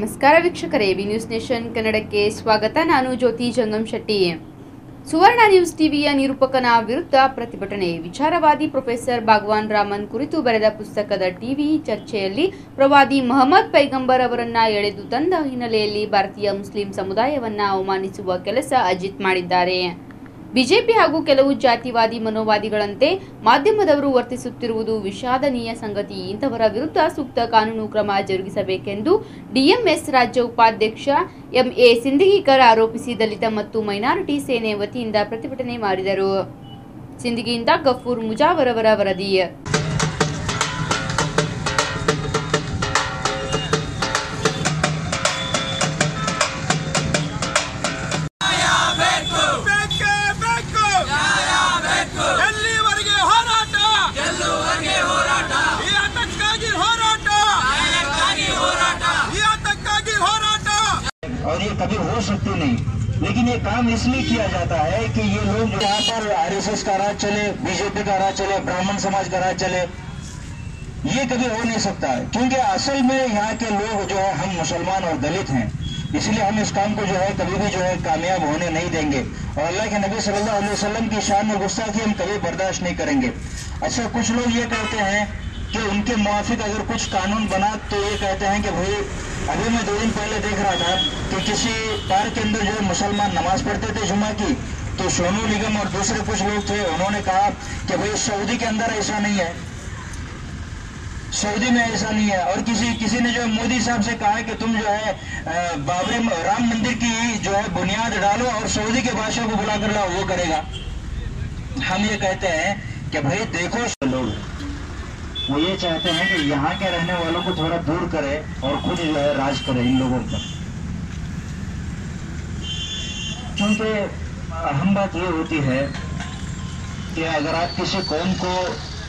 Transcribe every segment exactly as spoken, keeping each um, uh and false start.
ನಮಸ್ಕಾರ ವೀಕ್ಷಕರೇ, B news nation ಕನ್ನಡಕ್ಕೆ ಸ್ವಾಗತ. ನಾನು ಜ್ಯೋತಿ ಜಂಗಮ್ ಶೆಟ್ಟಿ. ಸುವರ್ಣ ನ್ಯೂಸ್ ಟಿವಿಯ ನಿರೂಪಕನ ವಿರುದ್ಧ ಪ್ರತಿಭಟನೆ. ವಿಚಾರವಾದಿ ಪ್ರೊಫೆಸರ್ ಭಗವಾನ್ ರಾಮನ್ ಕುರಿತು ಬರೆದ ಪುಸ್ತಕದ ಟಿವಿ ಚರ್ಚೆಯಲ್ಲಿ ಪ್ರವಾದಿ ಮೊಹಮ್ಮದ್ ಪೈಗಂಬರ್ ಅವರನ್ನ ಎಳೆದು ತಂದ ಹಿನ್ನೆಲೆಯಲ್ಲಿ ಭಾರತೀಯ ಮುಸ್ಲಿಂ ಸಮುದಾಯವನ್ನ ಅವಮಾನಿಸುವ ಕೆಲಸ ಅಜಿತ್ ಮಾಡಿದ್ದಾರೆ. ಬಿಜೆಪಿ ಹಾಗೂ ಕೆಲವು ಜಾತಿವಾದಿ ಮನೋವಾದಿಗಳಂತೆ ಮಾಧ್ಯಮದವರು ವರ್ತಿಸುತ್ತಿರುವುದು ವಿಷಾದನೀಯ ಸಂಗತಿ. ಇಂಥವರ ವಿರುದ್ಧ ಸೂಕ್ತ ಕಾನೂನು ಕ್ರಮ ಜರುಗಿಸಬೇಕೆಂದು ಡಿಎಂಎಸ್ ರಾಜ್ಯ ಉಪಾಧ್ಯಕ್ಷ ಎಂಎ ಸಿಂದಗಿಕರ್ ಆರೋಪಿಸಿ ದಲಿತ ಮತ್ತು ಮೈನಾರಿಟಿ ಸೇನೆ ವತಿಯಿಂದ ಪ್ರತಿಭಟನೆ ಮಾಡಿದರು. ಸಿಂದಗಿಯಿಂದ ಗಫೂರ್ ಮುಜಾವರ್ ಅವರ ವರದಿ. और ये कभी हो सकती नहीं, लेकिन ये काम इसलिए किया जाता है कि ये लोग यहाँ पर आरएसएस का राज चले, बीजेपी का राज चले, ब्राह्मण समाज का राज चले, ये कभी हो नहीं सकता है। क्योंकि असल में यहाँ के लोग जो है हम मुसलमान और दलित हैं, इसलिए हम इस काम को जो है कभी भी जो है कामयाब होने नहीं देंगे और अल्लाह के नबी सल्लल्लाहु अलैहि वसल्लम की शान में गुस्ताखी हम कभी बर्दाश्त नहीं करेंगे। अच्छा, कुछ लोग ये कहते हैं कि उनके मुआफिक अगर कुछ कानून बना तो ये कहते हैं कि भाई अभी मैं दो दिन पहले देख रहा था कि किसी पार्क के अंदर जो है मुसलमान नमाज पढ़ते थे जुम्मा की, तो सोनू निगम और दूसरे कुछ लोग थे, उन्होंने कहा कि भाई सऊदी के अंदर ऐसा नहीं है, सऊदी में ऐसा नहीं है। और किसी किसी ने जो है मोदी साहब से कहा कि तुम जो है बाबरी राम मंदिर की जो है बुनियाद डालो और सऊदी के बादशाह को बुला कर लाओ, वो करेगा। हम ये कहते हैं कि भाई देखो, लोग वो ये चाहते हैं कि यहाँ के रहने वालों को थोड़ा दूर करे और खुद जो है राज करे इन लोगों पर। क्योंकि अहम बात ये होती है कि अगर आप किसी कौम को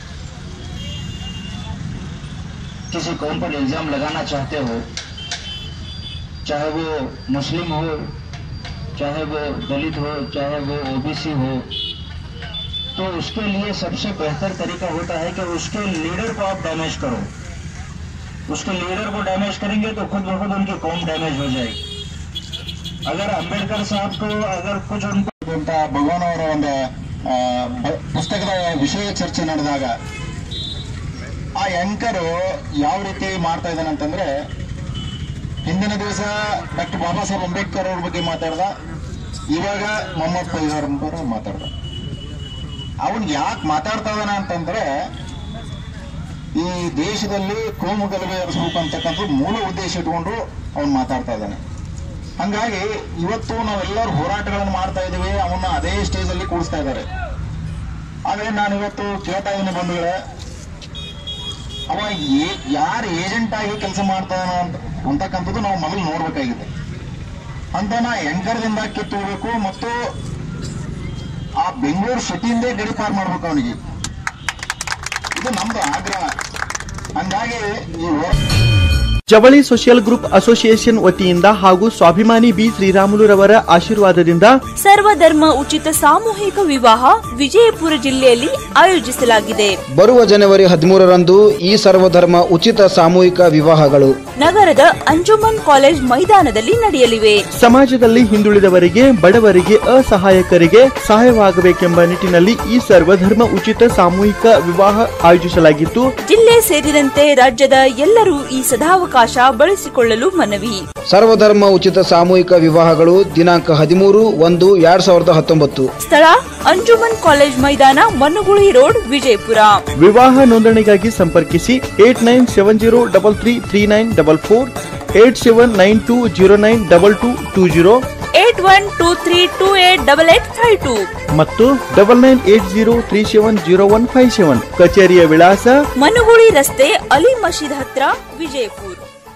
किसी कौम पर इल्जाम लगाना चाहते हो, चाहे वो मुस्लिम हो, चाहे वो दलित हो, चाहे वो ओबीसी हो, तो उसके लिए सबसे बेहतर तरीका होता है कि उसके लीडर को आप डैमेज करो। उसके लीडर को डैमेज करेंगे तो खुद ब खुद उनकी कौम डैमेज हो जाएगी। अगर अंबेडकर साहब को अगर कुछ उनको भगवान ಅವರ ಒಂದು ಪುಸ್ತಕದ ವಿಷಯ ಚರ್ಚೆ ನಡೆದಾಗ ಆ ಆಂಕರ್ ಯಾವ ರೀತಿ ಮಾಡ್ತಾ ಇದ್ದಾನೆ ಅಂತಂದ್ರೆ, ಹಿಂದಿನ ದಿವಸ ಡಾಕ್ಟರ್ ಬಾಬಾ ಸಾಹೇಬ್ ಅಂಬೇಡ್ಕರ್ ಅವ್ರ ಬಗ್ಗೆ ಮಾತಾಡ್ದ, ಇವಾಗ ಮೊಹಮ್ಮದ್ ಪೈಗಂಬರ್ ಮಾತಾಡ್ದ. ಅವನ್ ಯಾಕೆ ಮಾತಾಡ್ತಾ ಇದ್ದಾನೆ ಅಂತಂದ್ರೆ, ಈ ದೇಶದಲ್ಲಿ ಕೋಮು ಗಲಭೆ ಎಬ್ಬಿಸಬೇಕು ಅಂತಕ್ಕಂಥ ಮೂಲ ಉದ್ದೇಶ ಇಟ್ಕೊಂಡು ಅವನ್ ಮಾತಾಡ್ತಾ ಇದ್ದಾನೆ. ಹಂಗಾಗಿ ಇವತ್ತು ನಾವೆಲ್ಲರೂ ಹೋರಾಟಗಳನ್ನು ಮಾಡ್ತಾ ಇದೀವಿ, ಅವನ್ನ ಅದೇ ಸ್ಟೇಜ್ ಅಲ್ಲಿ ಕೂಡಿಸ್ತಾ ಇದ್ದಾರೆ. ಆದ್ರೆ ನಾನು ಇವತ್ತು ಕೇಳ್ತಾ ಇದ್ದೀನಿ ಬಂಧುಗಳೇ, ಅವ ಯಾರ ಏಜೆಂಟ್ ಆಗಿ ಕೆಲಸ ಮಾಡ್ತಾ ಅಂತಕ್ಕಂಥದ್ದು ನಾವು ಮೊದಲು ನೋಡ್ಬೇಕಾಗಿದೆ. ಅಂತನ ಎಂಕರ್ದಿಂದ ಕಿತ್ತೋಗ್ಬೇಕು ಮತ್ತು ಆ ಬೆಂಗಳೂರು ಸಿಟಿಯಿಂದೇ ಗಡಿ ಪಾರ್ ಮಾಡ್ಬೇಕು ಅವನಿಗೆ, ಇದು ನಮ್ದು ಆಗ್ರಹ. ಹಂಗಾಗಿ ಈ ಜವಳಿ ಸೋಷಿಯಲ್ ಗ್ರೂಪ್ ಅಸೋಸಿಯೇಷನ್ ವತಿಯಿಂದ ಹಾಗೂ ಸ್ವಾಭಿಮಾನಿ ಬಿ ಶ್ರೀರಾಮುಲುರವರ ಆಶೀರ್ವಾದದಿಂದ ಸರ್ವಧರ್ಮ ಉಚಿತ ಸಾಮೂಹಿಕ ವಿವಾಹ ವಿಜಯಪುರ ಜಿಲ್ಲೆಯಲ್ಲಿ ಆಯೋಜಿಸಲಾಗಿದೆ. ಬರುವ ಜನವರಿ ಹದಿಮೂರರಂದು ಈ ಸರ್ವಧರ್ಮ ಉಚಿತ ಸಾಮೂಹಿಕ ವಿವಾಹಗಳು ನಗರದ ಅಂಜುಮನ್ ಕಾಲೇಜ್ ಮೈದಾನದಲ್ಲಿ ನಡೆಯಲಿವೆ. ಸಮಾಜದಲ್ಲಿ ಹಿಂದುಳಿದವರಿಗೆ, ಬಡವರಿಗೆ, ಅಸಹಾಯಕರಿಗೆ ಸಹಾಯವಾಗಬೇಕೆಂಬ ನಿಟ್ಟಿನಲ್ಲಿ ಈ ಸರ್ವಧರ್ಮ ಉಚಿತ ಸಾಮೂಹಿಕ ವಿವಾಹ ಆಯೋಜಿಸಲಾಗಿತ್ತು. ಜಿಲ್ಲೆ ಸೇರಿದಂತೆ ರಾಜ್ಯದ ಎಲ್ಲರೂ ಈ ಸದಾವಕಾಶ ಬಳಸಿಕೊಳ್ಳಲು ಮನವಿ. ಸರ್ವಧರ್ಮ ಉಚಿತ ಸಾಮೂಹಿಕ ವಿವಾಹಗಳು ದಿನಾಂಕ ಹದಿಮೂರು ಒಂದು ಎರಡ್ ಸಾವಿರದ ಹತ್ತೊಂಬತ್ತು. ಸ್ಥಳ ಅಂಜುಮನ್ ಕಾಲೇಜ್ ಮೈದಾನ, ಮನುಗುಳಿ ರೋಡ್, ವಿಜಯಪುರ. ವಿವಾಹ ನೋಂದಣಿಗಾಗಿ ಸಂಪರ್ಕಿಸಿ eight nine seven zero double three three nine double four, eight seven nine two zero nine double two two zero, eight one two three two eight double eight five two ಮತ್ತು double nine eight zero three seven zero one five seven. ಕಚೇರಿಯ ವಿಳಾಸ ಮನುಗುಳಿ ರಸ್ತೆ, ಅಲಿ ಮಸೀದ್ ಹತ್ರ, ವಿಜಯಪುರ.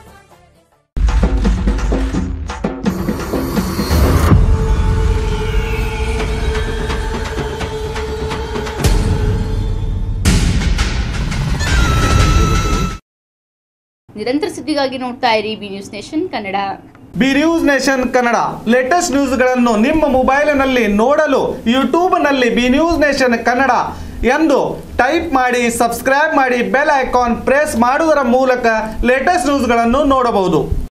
ನಿರಂತರ ಸುದ್ದಿಗಾಗಿ ನೋಡ್ತಾ ಇರಿ B news nation Kannada. B news nation Kannada latest ನ್ಯೂಸ್ಗಳನ್ನು ನಿಮ್ಮ ಮೊಬೈಲಿನಲ್ಲಿ ನೋಡಲು ಯೂಟ್ಯೂಬ್ನಲ್ಲಿ ಬಿ ನ್ಯೂಸ್ ನೇಷನ್ ಕನ್ನಡ ಎಂದು ಟೈಪ್ ಮಾಡಿ ಸಬ್ಸ್ಕ್ರೈಬ್ ಮಾಡಿ ಬೆಲ್ ಐಕಾನ್ ಪ್ರೆಸ್ ಮಾಡುವುದರ ಮೂಲಕ ಲೇಟೆಸ್ಟ್ ನ್ಯೂಸ್ಗಳನ್ನು ನೋಡಬಹುದು.